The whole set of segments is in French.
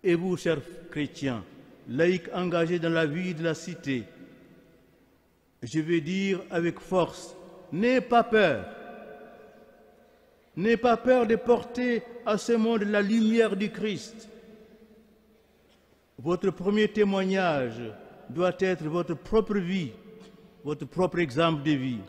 Et vous, chers chrétiens, laïcs engagés dans la vie de la cité, je vais dire avec force, n'ayez pas peur. N'ayez pas peur de porter à ce monde la lumière du Christ. Votre premier témoignage doit être votre propre vie, votre propre exemple de vie.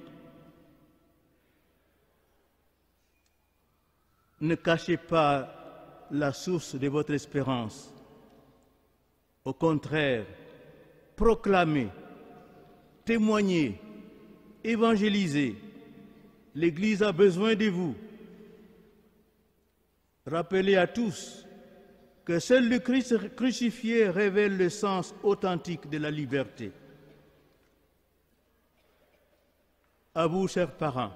Ne cachez pas la source de votre espérance. Au contraire, proclamez, témoignez, évangélisez. L'Église a besoin de vous. Rappelez à tous que seul le Christ crucifié révèle le sens authentique de la liberté. À vous, chers parents,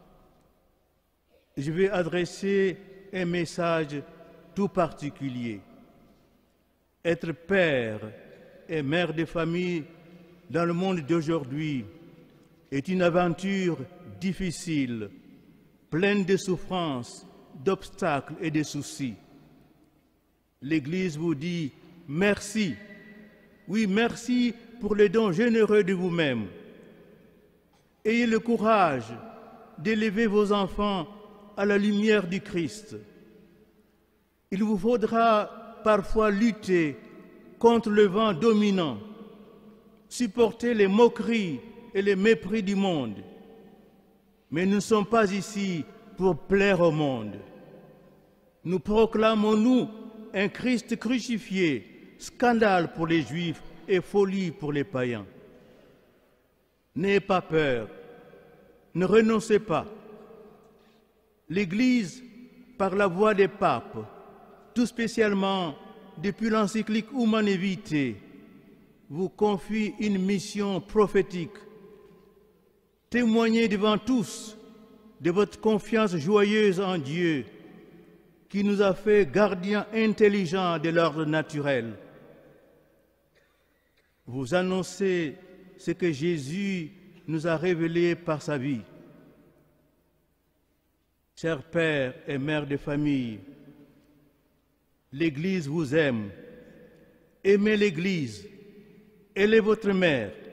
je vais adresser un message tout particulier. Être père et mère de famille dans le monde d'aujourd'hui est une aventure difficile, pleine de souffrances, d'obstacles et de soucis. L'Église vous dit merci. Oui, merci pour le don généreux de vous-même. Ayez le courage d'élever vos enfants à la lumière du Christ. Il vous faudra parfois lutter contre le vent dominant, supporter les moqueries et les mépris du monde. Mais nous ne sommes pas ici pour plaire au monde. Nous proclamons, nous, un Christ crucifié, scandale pour les Juifs et folie pour les païens. N'ayez pas peur, ne renoncez pas. L'Église, par la voix des papes, tout spécialement depuis l'encyclique Humanae Vitae, vous confie une mission prophétique. Témoignez devant tous de votre confiance joyeuse en Dieu, qui nous a fait gardiens intelligents de l'ordre naturel. Vous annoncez ce que Jésus nous a révélé par sa vie. Chers pères et mères de famille, l'Église vous aime. Aimez l'Église. Elle est votre mère.